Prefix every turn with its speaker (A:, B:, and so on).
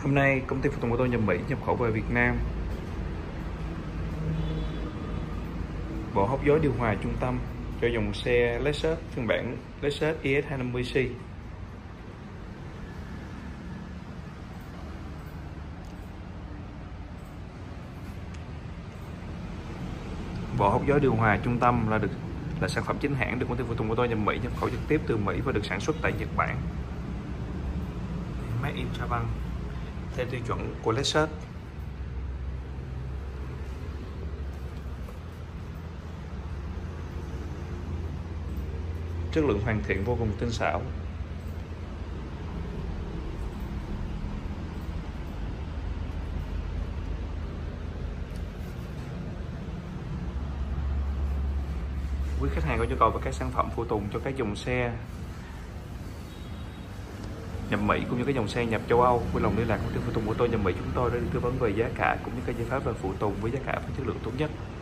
A: Hôm nay công ty phụ tùng ô tô nhà Mỹ nhập khẩu về Việt Nam bộ hốc gió điều hòa trung tâm cho dòng xe Lexus phiên bản Lexus IS 250C. Bộ hốc gió điều hòa trung tâm là sản phẩm chính hãng được công ty phụ tùng ô tô nhà Mỹ nhập khẩu trực tiếp từ Mỹ và được sản xuất tại Nhật Bản. Made in Japan theo tiêu chuẩn của Lexus. Chất lượng hoàn thiện vô cùng tinh xảo. Quý khách hàng có nhu cầu về các sản phẩm phụ tùng cho các dòng xe nhập Mỹ cũng như các dòng xe nhập châu Âu, vui lòng liên lạc công ty phụ tùng ô tô nhà Mỹ chúng tôi để được tư vấn về giá cả cũng như các giải pháp về phụ tùng với giá cả và chất lượng tốt nhất.